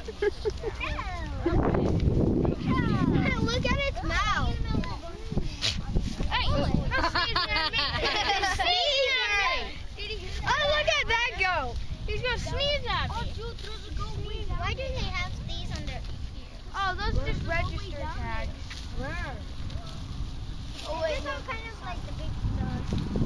Look at its mouth. Hey, don't sneeze at me. Oh, look at that goat. He's going to sneeze at me. Why do they have these under here? Oh, those are just register tags. Oh, wait. These are kind of like the big dogs.